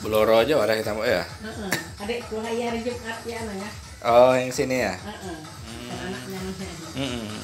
Bloro aja ada kita mau ya. Adikku hari Jumat ya anaknya. Oh, yang sini ya. Anaknya. Mm-mm.